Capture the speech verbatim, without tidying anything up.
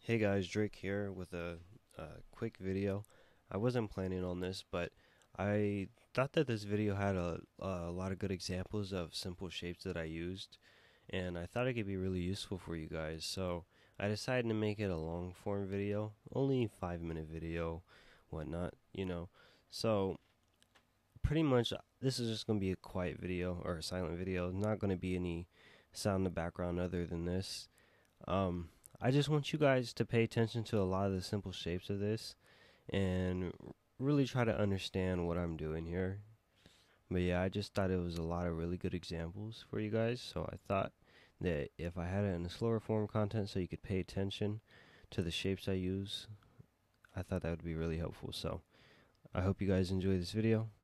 Hey guys, Drake here with a, a quick video. I wasn't planning on this, but I thought that this video had a, a lot of good examples of simple shapes that I used, and I thought it could be really useful for you guys. So I decided to make it a long form video, only five minute video, whatnot, you know. So pretty much this is just going to be a quiet video or a silent video. Not going to be any sound in the background other than this. Um, I just want you guys to pay attention to a lot of the simple shapes of this and really try to understand what I'm doing here. But yeah, I just thought it was a lot of really good examples for you guys, so I thought that if I had it in a slower form content so you could pay attention to the shapes I use, I thought that would be really helpful. So I hope you guys enjoy this video.